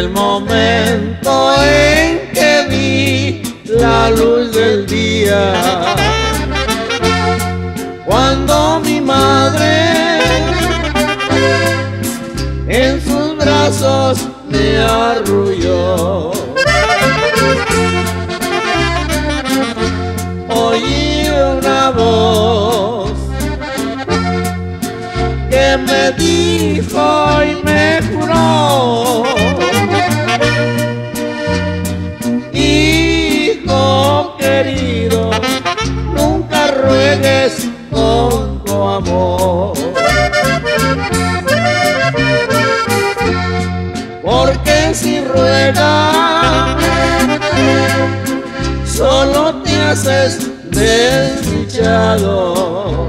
el momento en que vi la luz del día, cuando mi madre en sus brazos me arrulló. Oí una voz que me dijo y me juró: hijo querido, nunca ruegues con tu amor, porque si ruegas solo te haces desdichado,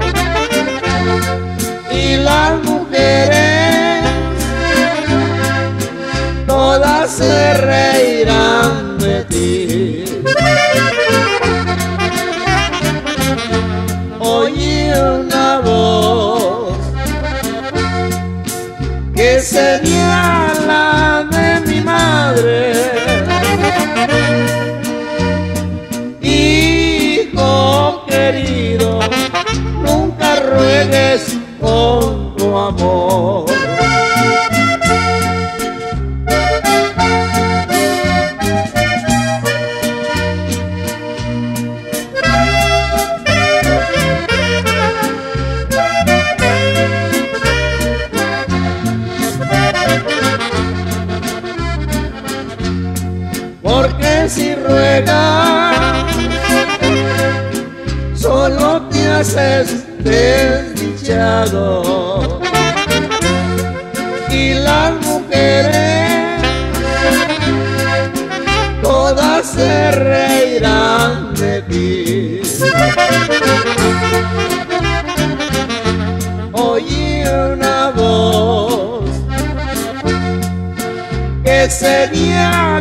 y las mujeres todas se reirán de ti. Oí una voz que sería la de mi madre: hijo querido, nunca ruegues con tu amor. Porque si ruegas solo te haces desdichado, y las mujeres todas se reirán de ti. Oí una voz que sería